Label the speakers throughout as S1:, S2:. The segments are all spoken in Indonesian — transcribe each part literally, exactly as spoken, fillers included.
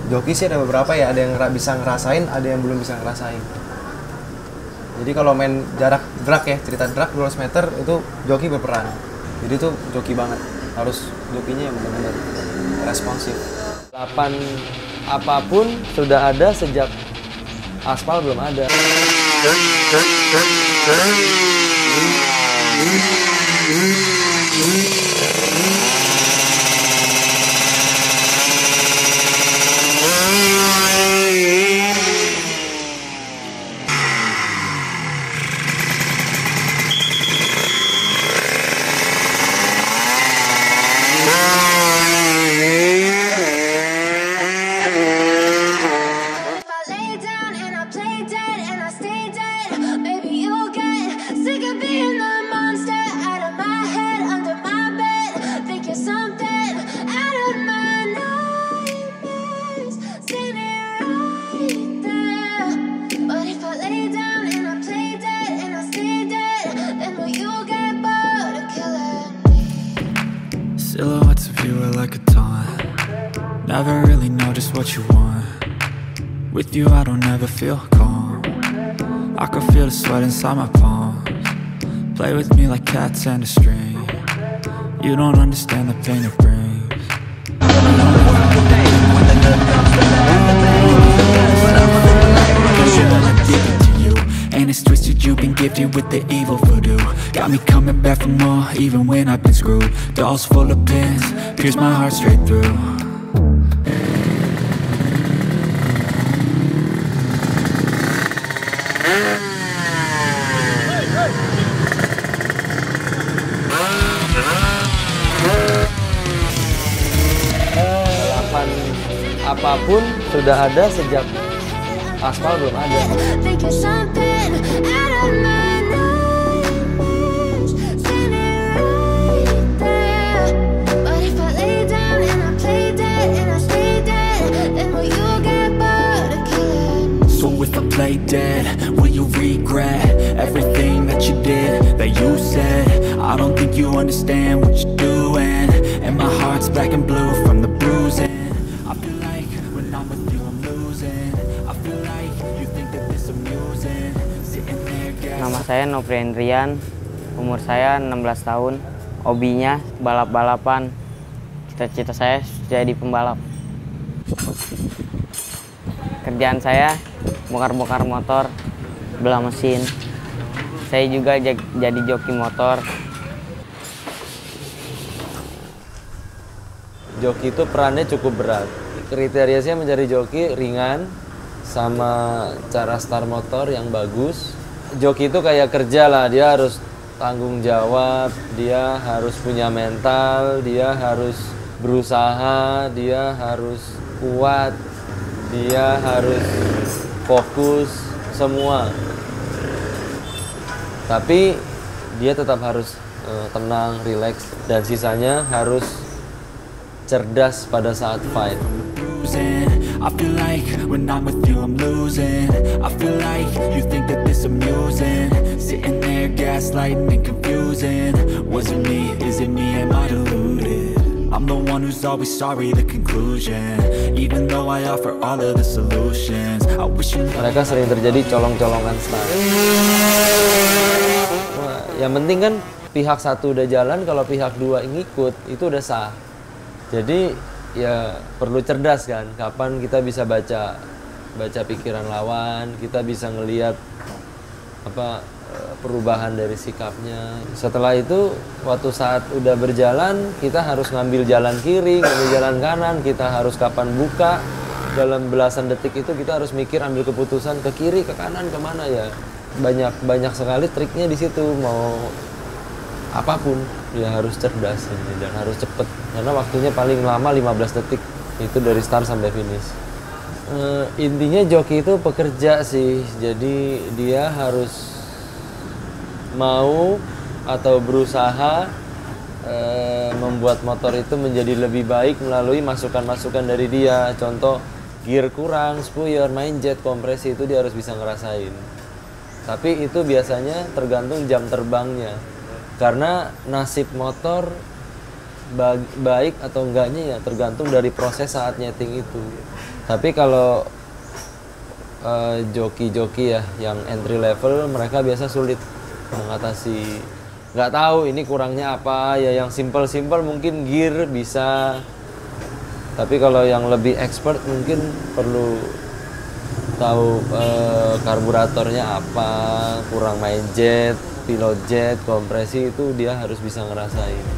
S1: joki sih ada beberapa ya, ada yang bisa ngerasain, ada yang belum bisa ngerasain. Jadi kalau main jarak drag ya, cerita drag dua ratus meter itu joki berperan. Jadi itu joki banget, harus jokinya yang benar-benar responsif.
S2: Balapan apapun sudah ada sejak aspal belum ada.
S3: Silhouettes of you are like a taunt. Never really know just what you want. With you I don't ever feel calm. I can feel the sweat inside my palms. Play with me like cats and a string. You don't understand the pain it brings. And it's twisted, you've been gifted with the evil voodoo. Got me coming back for more, even when I've been screwed. Dolls full of pins, pierce my heart straight through.
S2: Balapan apapun sudah ada sejak aspal belum ada.
S3: So if I play dead, will you regret everything that you did, that you said? I don't think you understand what you're doing, and my heart's black and blue from the bruising. I feel like when I'm with you I'm losing. I feel like you think that this amusing. Sitting there gasping.
S4: Nama saya Nopri Hendrian, umur saya enam belas tahun, hobinya balap-balapan. Cita-cita saya jadi pembalap. Kerjaan saya bongkar-bongkar motor, belah mesin. Saya juga jadi joki motor.
S2: Joki itu perannya cukup berat. Kriterianya menjadi joki ringan sama cara start motor yang bagus. Joki itu kayak kerja lah, dia harus tanggung jawab, dia harus punya mental, dia harus berusaha, dia harus kuat, dia harus fokus semua. Tapi dia tetap harus uh, tenang, rileks, dan sisanya harus cerdas pada saat fight.
S3: I feel like when I'm with you I'm losing. I feel like you think that this amusing. Sitting there gaslighting and confusing. Was it me? Is it me? Am I deluded? I'm the one who's always sorry, the conclusion. Even though I offer all of the solutions, I wish you.
S2: Mereka sering terjadi colong-colongan start. Nah, yang penting kan pihak satu udah jalan, kalau pihak dua ngikut itu udah sah. Jadi ya perlu cerdas kan, kapan kita bisa baca baca pikiran lawan, kita bisa ngelihat apa perubahan dari sikapnya. Setelah itu waktu saat udah berjalan, kita harus ngambil jalan kiri, ngambil jalan kanan, kita harus kapan buka. Dalam belasan detik itu kita harus mikir, ambil keputusan ke kiri, ke kanan, kemana ya. Banyak banyak sekali triknya di situ. Mau apapun ya harus cerdas ini, dan harus cepet, karena waktunya paling lama lima belas detik itu dari start sampai finish. E, intinya joki itu pekerja sih, jadi dia harus mau atau berusaha e, membuat motor itu menjadi lebih baik melalui masukan-masukan dari dia. Contoh, gear kurang, spuyer, main jet, kompresi, itu dia harus bisa ngerasain. Tapi itu biasanya tergantung jam terbangnya. Karena nasib motor baik atau enggaknya ya tergantung dari proses saat nyeting itu. Tapi kalau uh, joki-joki ya yang entry level, mereka biasa sulit mengatasi, nggak tahu ini kurangnya apa ya. Yang simple-simple mungkin gear bisa, tapi kalau yang lebih expert mungkin perlu tahu uh, karburatornya apa, kurang main jet, pilot jet, kompresi, itu dia harus bisa ngerasain.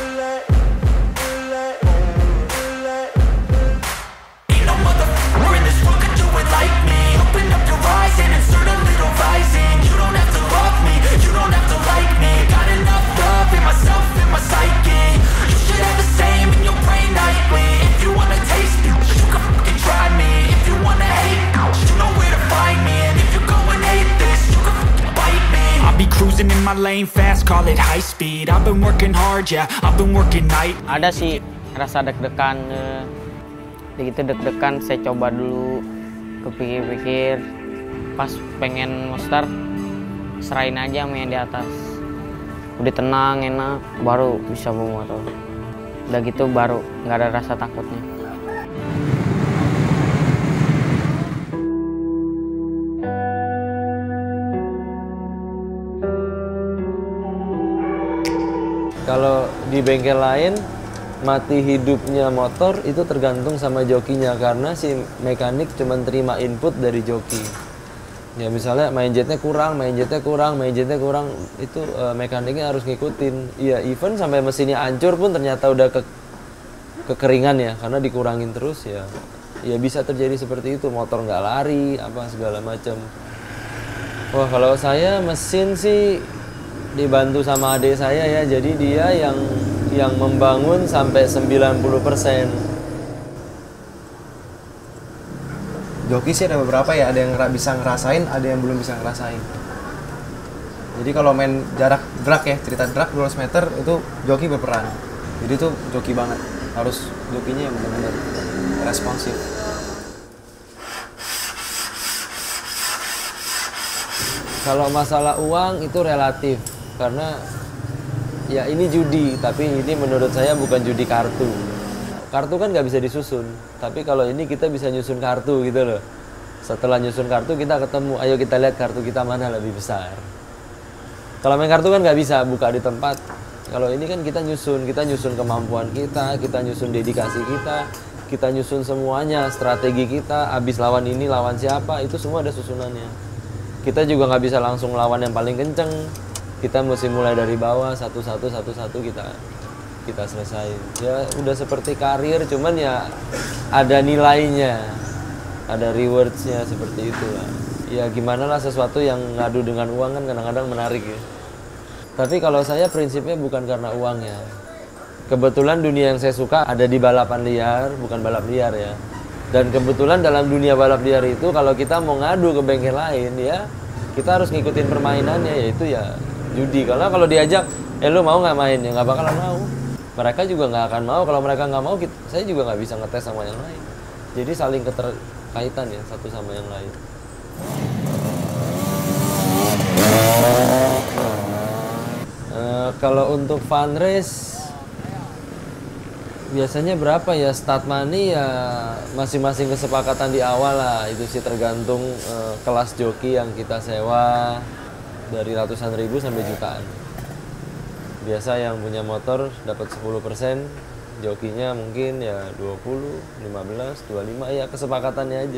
S3: Cruising in my lane fast, call it high speed. I've been working hard, yeah, I've been working night.
S4: Ada sih rasa deg-degan, eh, begitu deg-degan saya coba dulu, kepikir-pikir, pas pengen mau start, serahin aja sama yang di atas. Udah tenang, enak, baru bisa bawa motor. Udah gitu baru nggak ada rasa takutnya.
S2: Kalau di bengkel lain, mati hidupnya motor itu tergantung sama jokinya, karena si mekanik cuma terima input dari joki. Ya misalnya main jetnya kurang, main jetnya kurang, main jetnya kurang, itu uh, mekaniknya harus ngikutin. Iya, even sampai mesinnya hancur pun ternyata udah ke kekeringan ya, karena dikurangin terus ya. Ya bisa terjadi seperti itu, motor nggak lari, apa segala macam. Wah, kalau saya mesin sih dibantu sama adik saya ya, jadi dia yang yang membangun sampai sembilan puluh persen.
S1: Joki sih ada beberapa ya, ada yang bisa ngerasain, ada yang belum bisa ngerasain. Jadi kalau main jarak drag ya, cerita drag dua ratus meter itu joki berperan. Jadi itu joki banget, harus jokinya yang benar-benar responsif.
S2: Kalau masalah uang itu relatif, karena ya ini judi, tapi ini menurut saya bukan judi kartu. Kartu kan nggak bisa disusun, tapi kalau ini kita bisa nyusun kartu gitu loh. Setelah nyusun kartu kita ketemu, ayo kita lihat kartu kita mana lebih besar. Kalau main kartu kan nggak bisa buka di tempat. Kalau ini kan kita nyusun, kita nyusun kemampuan kita, kita nyusun dedikasi kita, kita nyusun semuanya, strategi kita, abis lawan ini lawan siapa, itu semua ada susunannya. Kita juga nggak bisa langsung lawan yang paling kenceng. Kita mesti mulai dari bawah, satu-satu, satu-satu kita kita selesaiin. Ya udah seperti karir, cuman ya ada nilainya, ada rewards-nya seperti itu lah. Ya gimana lah, sesuatu yang ngadu dengan uang kan kadang-kadang menarik ya. Tapi kalau saya prinsipnya bukan karena uangnya. Kebetulan dunia yang saya suka ada di balapan liar, bukan balap liar ya. Dan kebetulan dalam dunia balap liar itu kalau kita mau ngadu ke bengkel lain ya, kita harus ngikutin permainannya, yaitu ya judi. Karena kalau diajak, eh lu mau nggak main, ya nggak bakalan mau. Mereka juga nggak akan mau. Kalau mereka nggak mau, kita, saya juga nggak bisa ngetes sama yang lain. Jadi saling keterkaitan ya satu sama yang lain. Uh, kalau untuk fun race biasanya berapa ya, start money ya masing-masing kesepakatan di awal lah. Itu sih tergantung uh, kelas joki yang kita sewa, dari ratusan ribu sampai jutaan. Biasa yang punya motor dapat sepuluh persen, jokinya mungkin ya dua puluh, lima belas, dua puluh lima, ya kesepakatannya aja.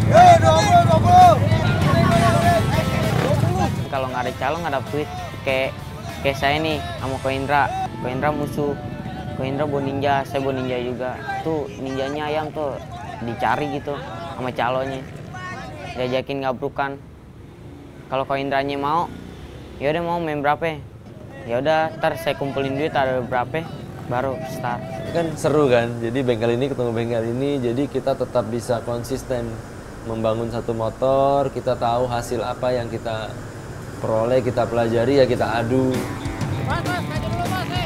S4: Kalau nggak ada calon nggak ada duit, kayak kayak saya nih sama Ko Indra. Ko Indra musuh, Ko Indra bawa ninja, saya bawa ninja juga. Tuh ninjanya ayam tuh dicari gitu sama calonnya, diajakin gabrukan. Kalau Ko Indranya mau, ya udah mau main berapa? Ya udah, ntar saya kumpulin duit ada berapa, baru start.
S2: Kan seru kan, jadi bengkel ini ketemu bengkel ini, jadi kita tetap bisa konsisten membangun satu motor. Kita tahu hasil apa yang kita peroleh, kita pelajari, ya kita adu.
S5: Mas, mas, maju dulu mas, eh.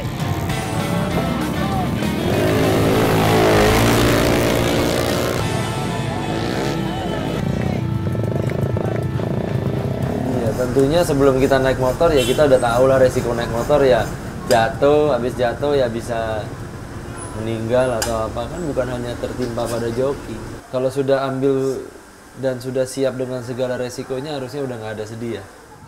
S2: Tentunya sebelum kita naik motor ya kita udah tahu lah resiko naik motor ya, jatuh, habis jatuh ya bisa meninggal atau apa, kan bukan hanya tertimpa pada joki. kalau sudah ambil dan sudah siap dengan segala resikonya harusnya udah nggak ada sedih ya.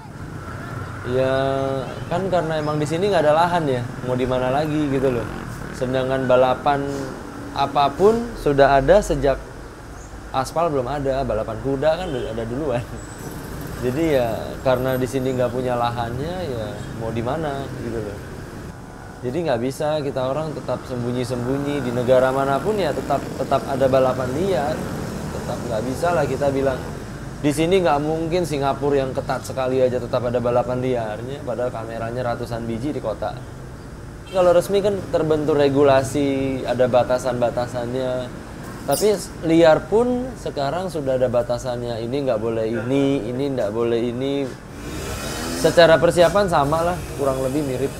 S2: Ya kan karena emang di sini nggak ada lahan ya, mau di mana lagi gitu loh. Sedangkan balapan apapun sudah ada sejak aspal belum ada, balapan kuda kan udah ada duluan. Jadi ya karena di sini nggak punya lahannya ya mau di mana gitu loh. Jadi nggak bisa kita orang tetap sembunyi-sembunyi di negara manapun ya tetap tetap ada balapan liar. Tetap nggak bisa lah kita bilang di sini nggak mungkin Singapura yang ketat sekali aja tetap ada balapan liarnya, padahal kameranya ratusan biji di kota. Kalau resmi kan terbentuk regulasi, ada batasan-batasannya. Tapi liar pun sekarang sudah ada batasannya. Ini nggak boleh ini, ini nggak boleh ini. Secara persiapan sama lah, kurang lebih mirip.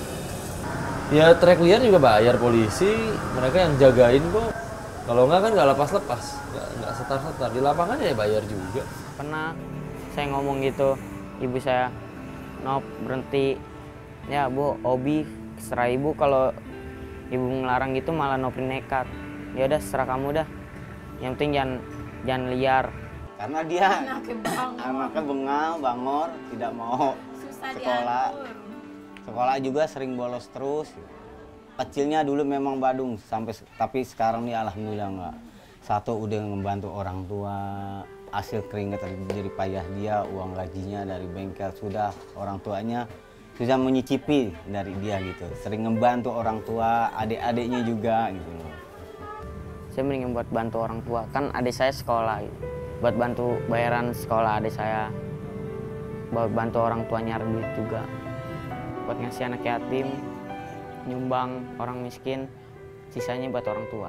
S2: Ya trek liar juga bayar polisi, mereka yang jagain kok. Kalau nggak kan nggak lepas-lepas, nggak nggak setar-setar. Di lapangan ya bayar juga.
S4: Pernah saya ngomong gitu, ibu saya, "Nop, berhenti. Ya Bu, hobi, serah ibu, kalau ibu ngelarang gitu malah Nopri nekat. Ya udah serah kamu dah. Yang penting jangan jangan liar."
S6: Karena dia
S7: Anaknya bangor.
S6: anaknya bengal, bangor, tidak mau
S7: Susah
S6: sekolah.
S7: diatur.
S6: Sekolah juga sering bolos terus. Kecilnya dulu memang badung sampai tapi sekarang nih alhamdulillah enggak. Satu udah membantu orang tua, hasil keringat dari payah dia, uang gajinya dari bengkel sudah, orang tuanya sudah menyicipi dari dia gitu. Sering membantu orang tua, adik-adiknya juga gitu loh.
S4: Saya mending buat bantu orang tua, kan adik saya sekolah gitu. Buat bantu bayaran sekolah adik saya, buat bantu orang tua nyari duit juga, buat ngasih anak yatim, nyumbang orang miskin, sisanya buat orang tua.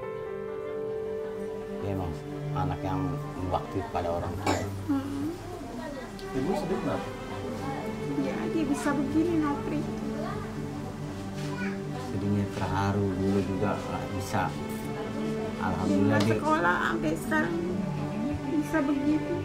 S6: Dia emang anak yang berbakti pada orang tua.
S8: Ibu sedih kenapa?
S7: Ya, dia bisa begini, Nopri.
S6: Jadinya terharu dulu juga nggak bisa. Alhamdulillah
S7: Dia
S6: dia
S7: sekolah sampai sekarang bisa begitu.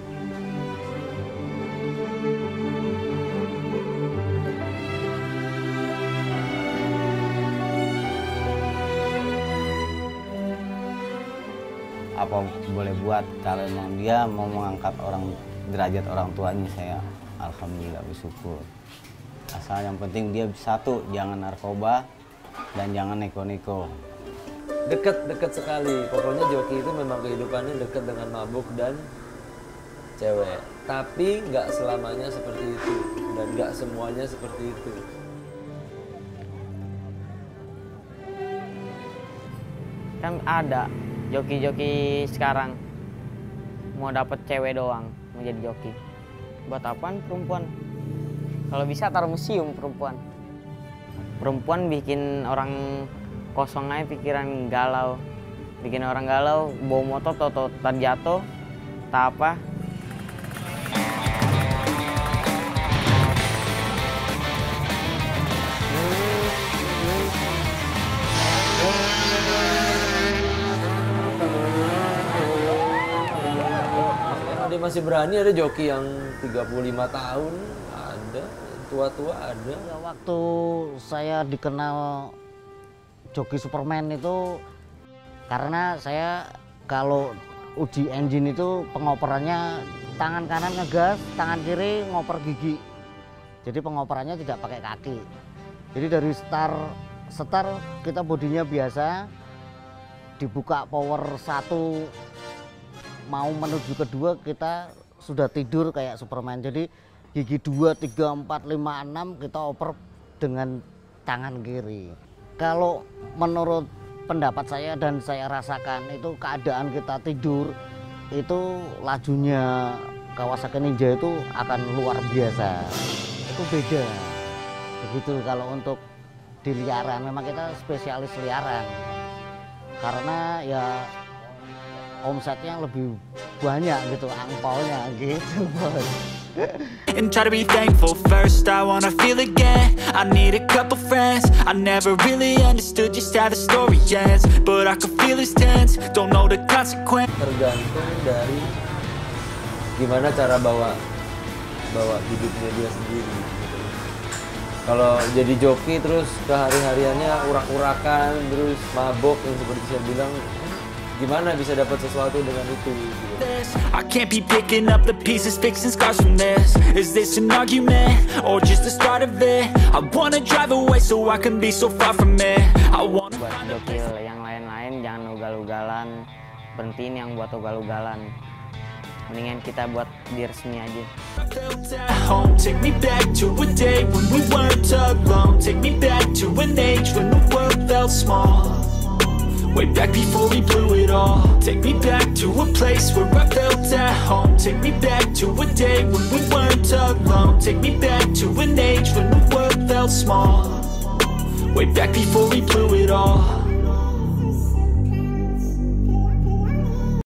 S6: apa boleh buat kalau emang dia mau mengangkat orang derajat orang tuanya, saya alhamdulillah bersyukur. Asal yang penting dia satu jangan narkoba dan jangan neko-neko.
S2: Deket-deket sekali. Pokoknya joki itu memang kehidupannya deket dengan mabuk dan cewek. Tapi nggak selamanya seperti itu dan nggak semuanya seperti itu.
S4: Kan ada joki-joki sekarang mau dapet cewek doang mau jadi joki. Buat apaan perempuan? Kalau bisa taruh museum perempuan. Perempuan bikin orang kosong aja pikiran, galau. Bikin orang galau, bawa motor tau-tau terjatuh, tak apa.
S2: Dia masih berani, ada joki yang tiga puluh lima tahun, ada, tua-tua ada.
S9: Ya, waktu saya dikenal joki Superman itu karena saya kalau uji engine itu pengoperannya tangan kanan ngegas, tangan kiri ngoper gigi. Jadi pengoperannya tidak pakai kaki. Jadi dari start start kita bodinya biasa, dibuka power satu mau menuju kedua kita sudah tidur kayak Superman. Jadi gigi dua, tiga, empat, lima, enam kita oper dengan tangan kiri. Kalau menurut pendapat saya dan saya rasakan itu keadaan kita tidur itu lajunya Kawasaki Ninja itu akan luar biasa. Itu beda. Begitu kalau untuk di liaran memang kita spesialis liaran. Karena ya omsetnya lebih banyak gitu, angpaonya gitu bos.
S3: And try to be thankful first, I wanna feel again. I need a couple friends. I never really understood just how the story ends, but I can feel it's tense, don't know the consequence.
S2: Tergantung dari gimana cara bawa bawa hidupnya dia sendiri gitu. Kalau jadi joki terus kehari-hariannya urak-urakan terus mabok yang seperti saya bilang, gimana bisa dapat sesuatu dengan itu gitu.
S3: I can't be picking up the pieces, fixing scars from this. Is this an argument, or just the start of it? I wanna drive away so I can be so far from it. I wanna
S4: Buat joki yang lain-lain jangan ugal-ugalan, berhentiin yang buat ugal-ugalan. Mendingan kita buat diri sendiri aja.
S3: at home. Take me back to a day when we weren't alone. Take me back to an age when the world felt small. Way back before we blew it all. Take me back to a place where I felt at home. Take me back to a day when we weren't alone. Take me back to an age when the world felt small. Way back before we blew it all.